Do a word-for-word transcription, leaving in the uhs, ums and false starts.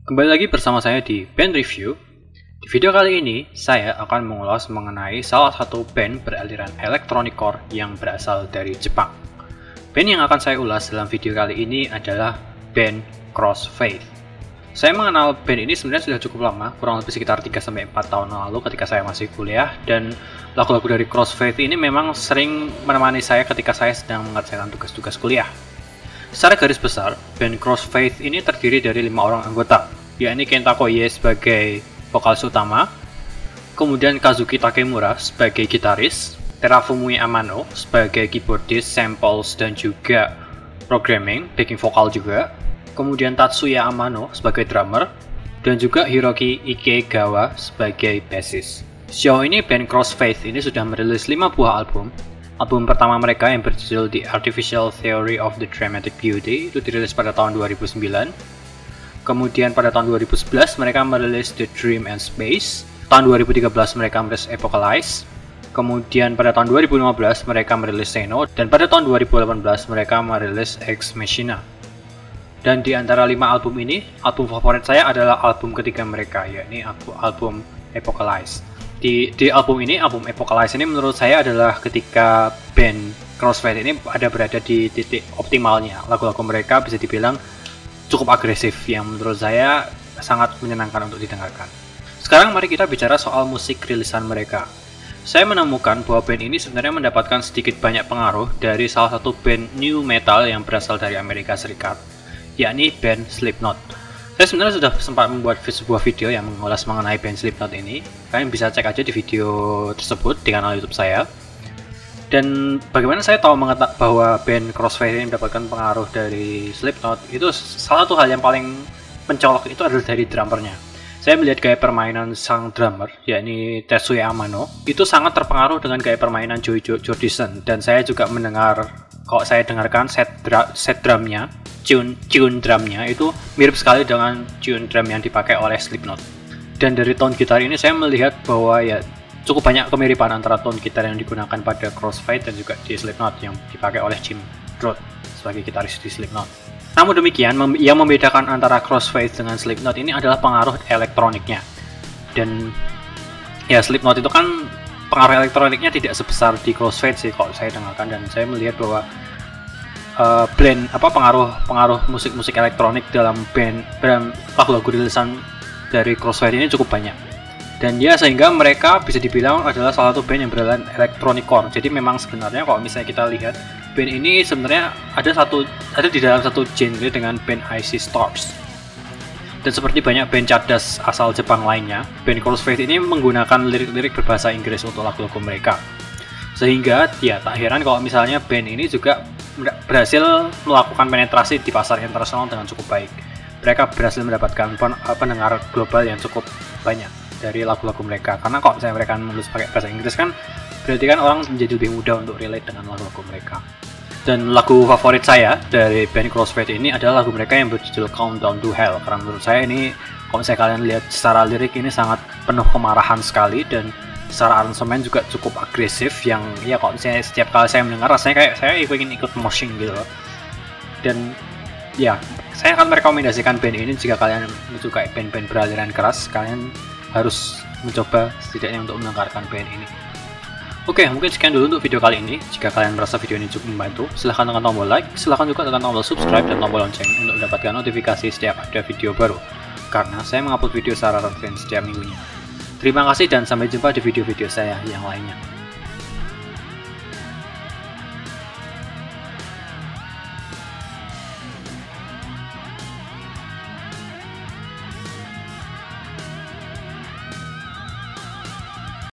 Kembali lagi bersama saya di Band Review. Di video kali ini, saya akan mengulas mengenai salah satu band beraliran electronic core yang berasal dari Jepang. Band yang akan saya ulas dalam video kali ini adalah band Crossfaith. Saya mengenal band ini sebenarnya sudah cukup lama, kurang lebih sekitar tiga sampai empat tahun lalu ketika saya masih kuliah, dan lagu-lagu dari Crossfaith ini memang sering menemani saya ketika saya sedang mengerjakan tugas-tugas kuliah. Secara garis besar, band Crossfaith ini terdiri dari lima orang anggota, yakni Kenta Koie sebagai vokalis utama, kemudian Kazuki Takemura sebagai gitaris, Terafumi Amano sebagai keyboardist, samples, dan juga programming, backing vokal juga, kemudian Tatsuya Amano sebagai drummer, dan juga Hiroki Ikegawa sebagai bassist. Sejauh ini band Crossfaith ini sudah merilis lima buah album. Album pertama mereka yang berjudul The Artificial Theory of the Dramatic Beauty itu dirilis pada tahun dua ribu sembilan. Kemudian pada tahun dua ribu sebelas mereka merilis The Dream and Space. Tahun dua ribu tiga belas mereka merilis Apocalypse. Kemudian pada tahun dua ribu lima belas mereka merilis Seno, dan pada tahun dua ribu delapan belas mereka merilis Ex Machina. Dan di antara lima album ini, album favorit saya adalah album ketiga mereka, yakni album Apocalypse. Di, di album ini, album Apocalypse ini menurut saya adalah ketika band Crossfaith ini ada berada di titik optimalnya. Lagu-lagu mereka bisa dibilang cukup agresif yang menurut saya sangat menyenangkan untuk didengarkan. Sekarang mari kita bicara soal musik rilisan mereka. Saya menemukan bahwa band ini sebenarnya mendapatkan sedikit banyak pengaruh dari salah satu band new metal yang berasal dari Amerika Serikat, yakni band Slipknot. Saya sebenarnya sudah sempat membuat sebuah video yang mengulas mengenai band Slipknot ini. Kalian bisa cek aja di video tersebut di kanal YouTube saya. Dan bagaimana saya tahu mengetahui bahwa band Crossfaith ini mendapatkan pengaruh dari Slipknot, itu salah satu hal yang paling mencolok itu adalah dari drummernya. Saya melihat gaya permainan sang drummer, yakni Tetsuya Amano, itu sangat terpengaruh dengan gaya permainan Joey Jordison. Dan saya juga mendengar, kalau saya dengarkan set, dra set drumnya, tune, tune drumnya itu mirip sekali dengan tune drum yang dipakai oleh Slipknot. Dan dari tone gitar ini saya melihat bahwa ya cukup banyak kemiripan antara tone gitar yang digunakan pada Crossfaith dan juga di Slipknot yang dipakai oleh Jim Roth sebagai gitaris di Slipknot. Namun demikian, mem yang membedakan antara Crossfaith dengan Slipknot ini adalah pengaruh elektroniknya. Dan ya Slipknot itu kan pengaruh elektroniknya tidak sebesar di Crossfaith sih kalau saya dengarkan, dan saya melihat bahwa uh, blend apa pengaruh pengaruh musik-musik elektronik dalam band dalam lagu-lagu rilisan dari Crossfaith ini cukup banyak. Dan ya sehingga mereka bisa dibilang adalah salah satu band yang beraliran electronic core. Jadi memang sebenarnya kalau misalnya kita lihat band ini sebenarnya ada satu ada di dalam satu genre dengan band Icy Stars. Dan seperti banyak band cadas asal Jepang lainnya, band Crossfaith ini menggunakan lirik-lirik berbahasa Inggris untuk lagu-lagu mereka. Sehingga ya tak heran kalau misalnya band ini juga berhasil melakukan penetrasi di pasar internasional dengan cukup baik. Mereka berhasil mendapatkan pendengar global yang cukup banyak dari lagu-lagu mereka, karena kalau misalnya mereka menulis pakai bahasa Inggris kan berarti kan orang menjadi lebih mudah untuk relate dengan lagu-lagu mereka. Dan lagu favorit saya dari band Crossfaith ini adalah lagu mereka yang berjudul Countdown to Hell, karena menurut saya ini kalau misalnya kalian lihat secara lirik ini sangat penuh kemarahan sekali, dan secara aransemen juga cukup agresif yang ya kalau misalnya setiap kali saya mendengar rasanya kayak saya ingin ikut moshing gitu loh. Dan ya saya akan merekomendasikan band ini jika kalian menyukai band-band beraliran keras, kalian harus mencoba setidaknya untuk mendengarkan band ini. Oke, mungkin sekian dulu untuk video kali ini. Jika kalian merasa video ini cukup membantu, silahkan tekan tombol like, silahkan juga tekan tombol subscribe dan tombol lonceng untuk mendapatkan notifikasi setiap ada video baru, karena saya mengupload video secara rutin setiap minggunya. Terima kasih dan sampai jumpa di video-video saya yang lainnya.